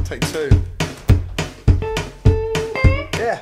Take two. Yeah.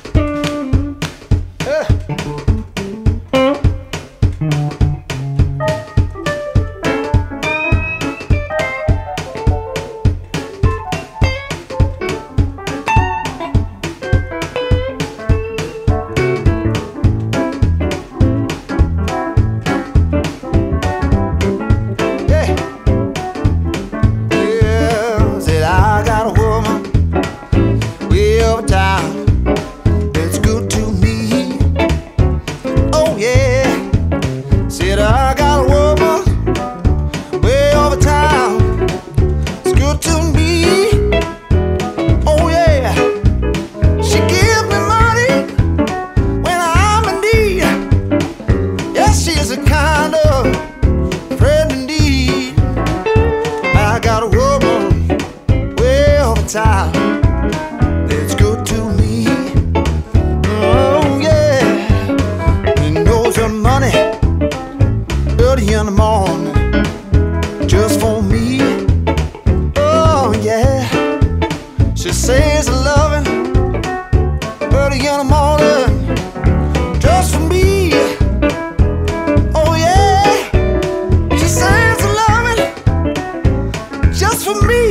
That's good to me. Oh yeah. She knows her money early in the morning just for me. Oh yeah. She says I love him early in the morning just for me. Oh yeah. She says I love him just for me.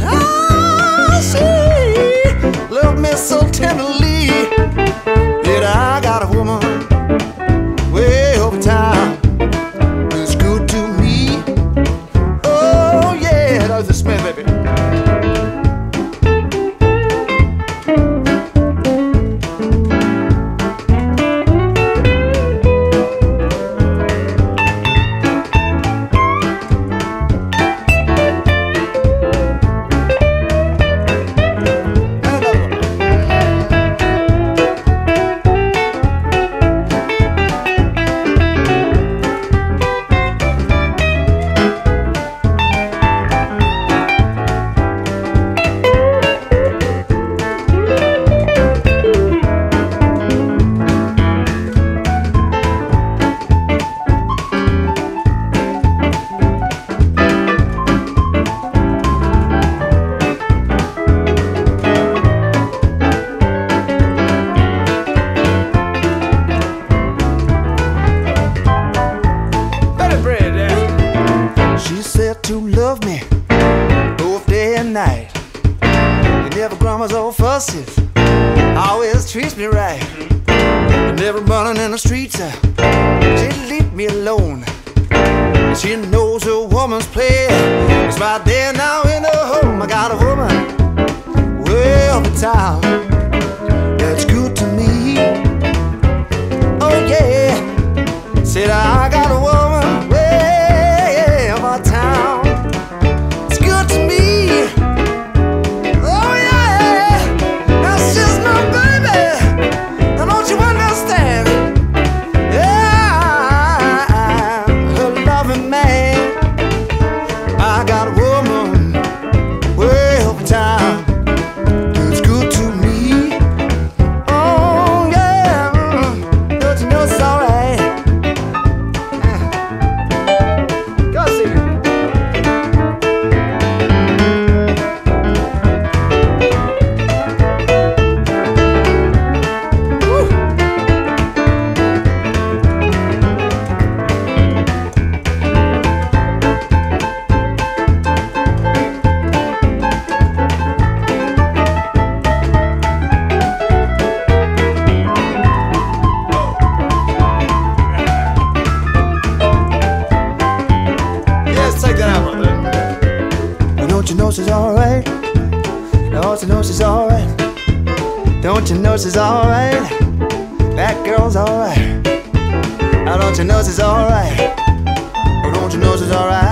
Love me so tenderly that I got a woman way over town that's good to me. Oh yeah, that's the smell, baby. To love me both day and night. You never grumbles or fusses, always treats me right. You never running in the streets, she leave me alone. She knows a woman's place. It's right there now in the home. I got a woman way over town that's good to me. Oh yeah, said I got a woman way over town. Don't you know she's alright? Don't you know she's alright? Don't you know she's alright? That girl's alright. Don't you know she's alright? Don't you know she's alright?